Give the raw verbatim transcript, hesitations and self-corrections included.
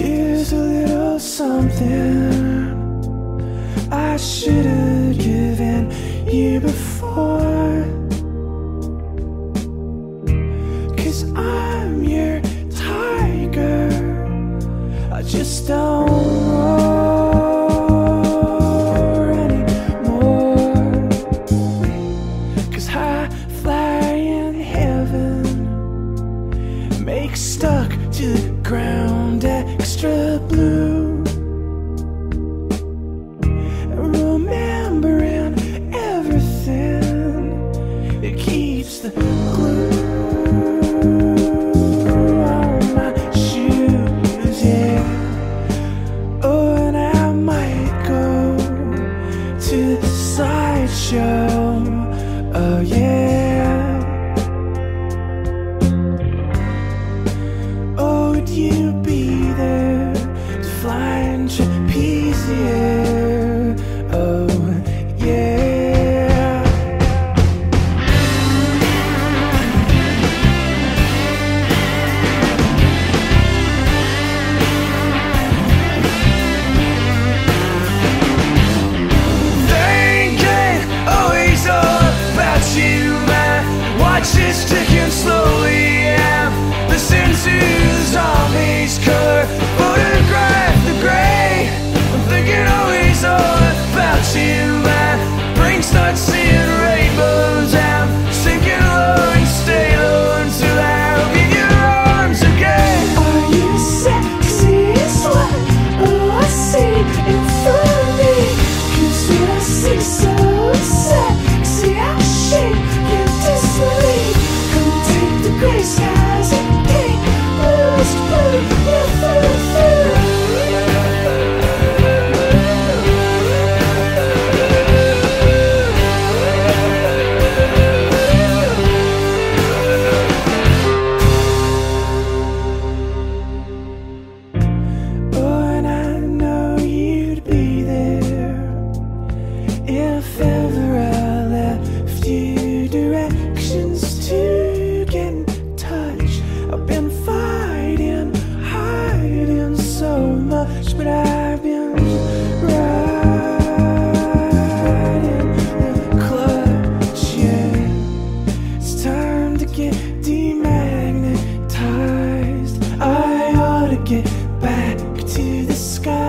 Here's a little something I should have given you before, 'cause I'm your tiger, I just don't roar anymore. 'Cause high flying heaven makes stuck to the ground extra blue. Remembering everything, it keeps the glue on my shoes, yeah. Oh, and I might go to the sideshow, oh yeah. Oh, would you be there to flying trapeze, yeah? Oh yeah. It's ticking slowly, yeah. Listen to the zombies color photograph the gray. I'm thinking always all about you. My brain starts seeing rainbows. I'm sinking low and stay low until I'll be in your arms again. Are you sexy as what? Oh, I see in front of me. 'Cause when I see so sexy, I shake in disbelief. Gray skies and pink blues to blue, yeah, through, through. Oh, and I know you'd be there if ever I left you directions to get in touch. I've been fighting, hiding so much, but I've been riding the clutch, yeah. It's time to get demagnetized. I ought to get back to the sky.